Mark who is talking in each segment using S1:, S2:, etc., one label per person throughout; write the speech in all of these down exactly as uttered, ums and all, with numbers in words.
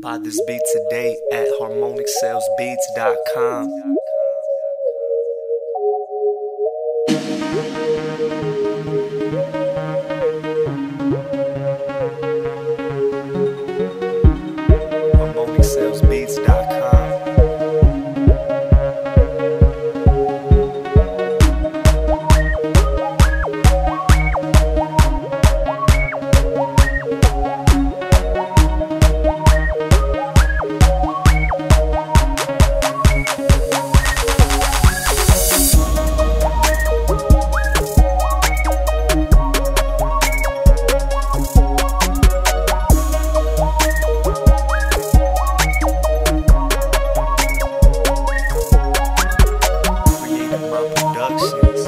S1: Buy this beat today at harmonic sales beats dot com. harmonic sales beats dot com. Productions.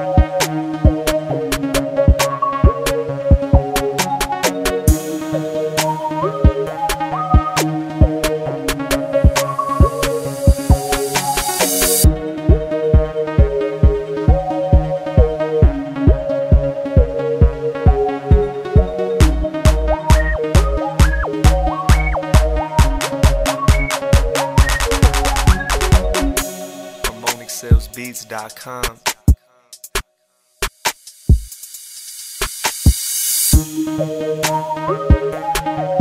S1: harmonic sales beats dot com.
S2: Thank you.